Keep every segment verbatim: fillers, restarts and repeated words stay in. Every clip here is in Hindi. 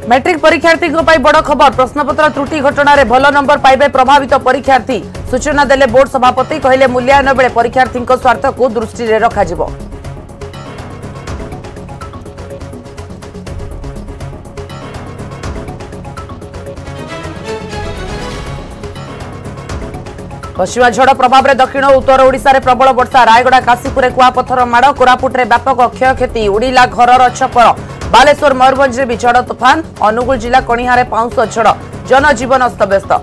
मैट्रिक परीक्षार्थी बड़ खबर प्रश्नपत्र त्रुटि घटना रे भल नंबर पाइबे प्रभावित परीक्षार्थी सूचना देले बोर्ड सभापति कहले मूल्यांकन बेले परीक्षार्थी स्वार्थ को दृष्टि रे रखा जिवो। पश्चिमा झड़ प्रभाव में दक्षिण और उत्तर ओडिशा रे प्रबल वर्षा रायगड़ा काशीपुर कुआपथर माड़ कोरापुट रे व्यापक क्षयक्षति उड़ीला घरर छपर बालेश्वर मयूरभंज रे भी झड़ तूफान अनुगुल जिला कणिहारे पाउंस झड़ जनजीवन अस्तव्यस्त।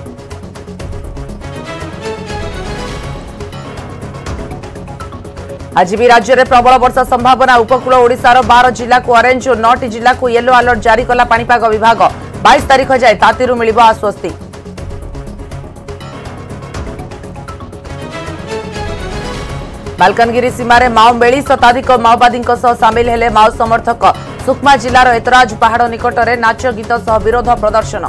आज भी राज्य में प्रबल वर्षा संभावना उपकूल ओडिशार बारह जिला को ऑरेंज और नौ जिला को येलो अलर्ट जारी कला पाणीपाग विभाग बाईस तारीख जाए तातीरू मिलिबो आश्वस्ति। मालकानगिरी सीमार माओ मेली शताधिक माओवादी सामिल हेले माओ समर्थक सुकमा जिलार एतराज पहाड़ निकट में नाच गीत सह विरोध प्रदर्शन।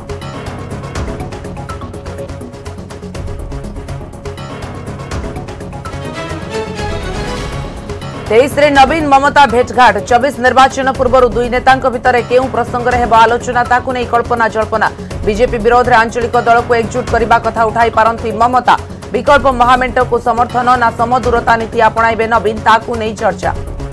तेईस रे नवीन ममता भेटघाट चौबीस निर्वाचन पूर्व दुई नेता भितर केउ प्रसंग में आलोचना ताकू नहीं कल्पना जल्पना बीजेपी विरोध में आंचलिक दल को एकजुट करने कथा उठाई पारती ममता विकल्प महामेंट को समर्थन ना समदूरता नीति अपणाइबे नवीन ताकू नहीं चर्चा।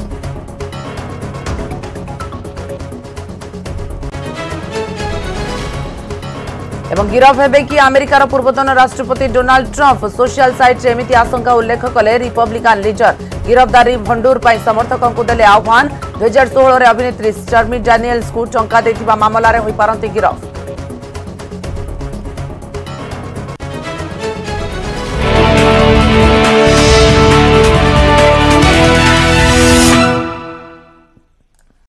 एवं गिरफ हेबे कि अमेरिकार पूर्वतन राष्ट्रपति डोनाल्ड ट्रंप सोशल साइट एमिति आशंका उल्लेख कले रिपब्लिकान लीडर गिरफ्तारी भंडूर पर समर्थकों को देले आह्वान। दो हज़ार सोलह रे अभिनेत्री स्टर्मी डैनियल्स को टंका देथिबा मामला रे होई पारंती गिरफ।